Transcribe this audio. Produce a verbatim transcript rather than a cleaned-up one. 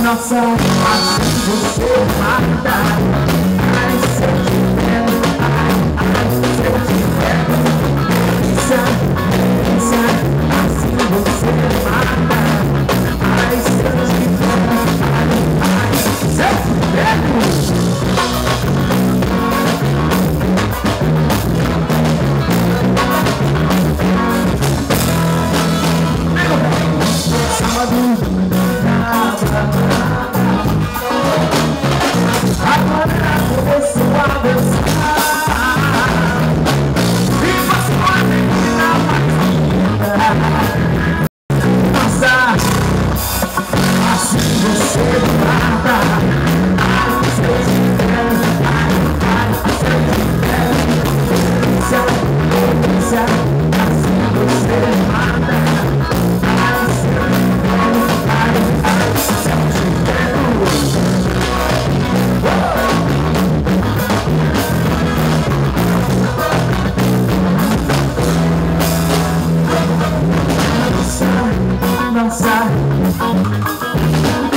Nossa, assim você mata. Ai, se eu te pego, ai, ai, se eu te pego. Pensa, pensa, assim você mata. Ai, se eu te pego, ai, ai, se eu te pego. Sábado, agora começou a dançar e passou a menina mais linda. Nossa, assim você mata. Ai, se eu te quero, ai, ai, se eu te quero. Delícia, delícia, assim você mata. Ai, se eu te quero, ai, ai, se eu te quero. Nossa, nossa.